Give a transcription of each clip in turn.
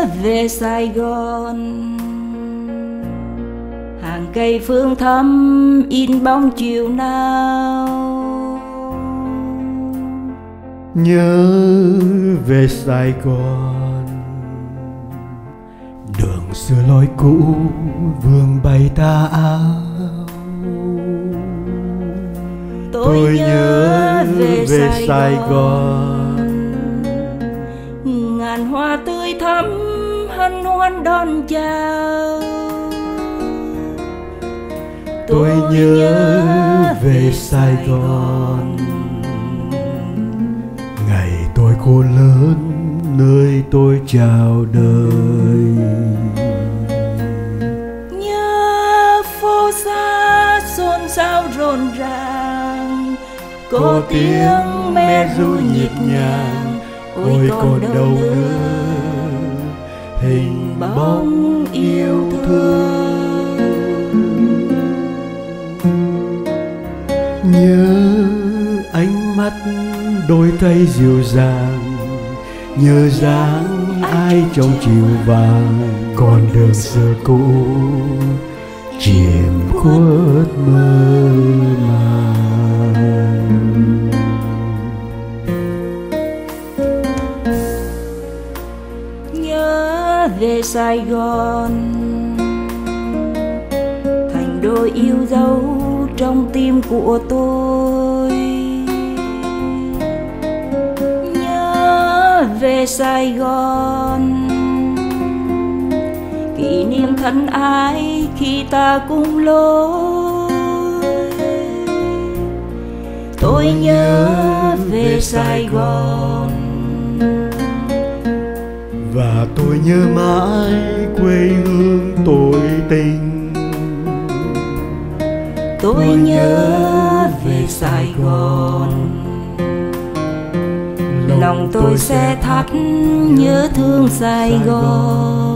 về Sài Gòn, hàng cây phương thắm in bóng chiều nào. Nhớ về Sài Gòn, đường xưa lối cũ vương bay tà áo. Tôi nhớ về Sài Gòn, ngàn hoa tươi thắm hân hoan đón chào. Tôi nhớ về Sài Gòn, ngày tôi khôn lớn nơi tôi chào đời. Nhớ phố xa xôn xao rộn ràng, có tiếng me ru nhịp nhàng. Ôi còn đâu nữa hình bóng yêu thương. Nhớ ánh mắt đôi tay dịu dàng, nhớ dáng ai trong chiều vàng. Con đường xưa cũ chìm khuất mơ màng. Nhớ về Sài Gòn, thành đôi yêu dấu trong tim của tôi. Nhớ về Sài Gòn, kỷ niệm thân ái khi ta cùng lối. Tôi nhớ về Sài Gòn, và tôi nhớ mãi quê hương tôi tình. Tôi nhớ về Sài Gòn, lòng tôi sẽ thắt nhớ thương Sài Gòn.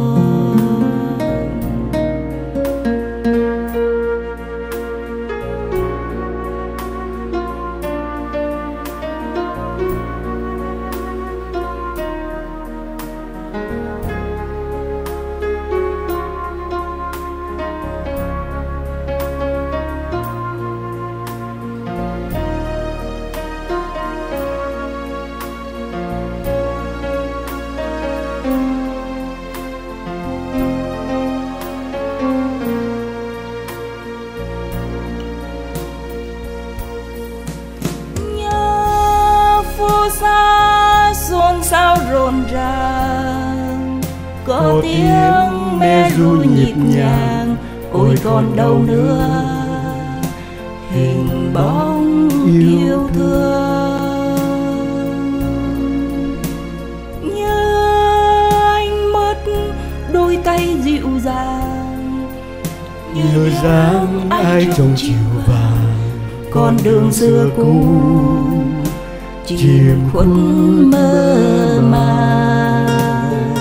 Xa xôn xao rộn ràng, có tiếng me ru nhịp nhàng. Ôi còn đâu nữa hình bóng yêu thương. Nhớ ánh mắt đôi tay dịu dàng, nhớ dáng ai trong chiều vàng. con đường xưa cũ chìm khuất mơ màng.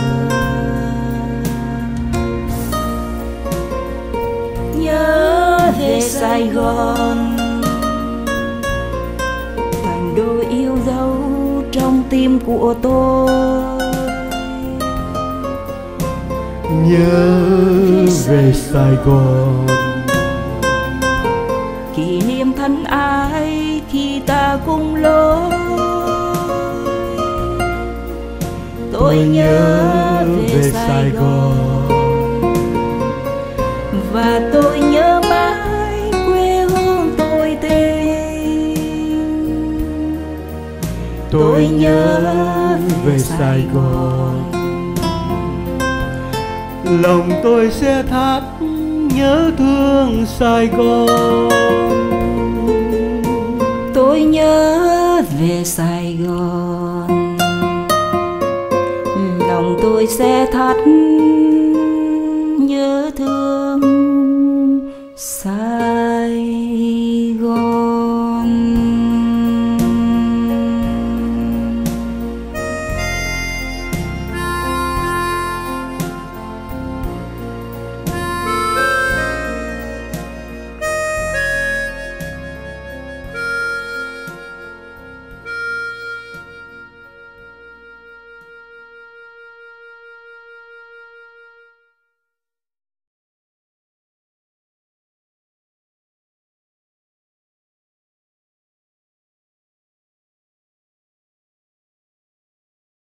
Nhớ về Sài Gòn, thành đôi yêu dấu trong tim của tôi. Nhớ về Sài Gòn, kỷ niệm thân ái khi ta cùng lối. Tôi nhớ về Sài Gòn, và tôi nhớ mãi quê hương tôi tình. tôi nhớ về Sài Gòn, lòng tôi sẽ thắt nhớ thương Sài Gòn. Tôi nhớ về Sài Gòn, lòng tôi sẽ thắt